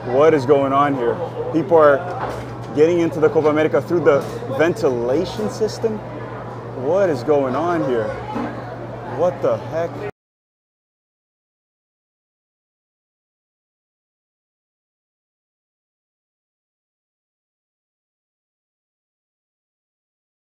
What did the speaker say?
What is going on here? People are getting into the Copa América through the ventilation system? What is going on here? What the heck?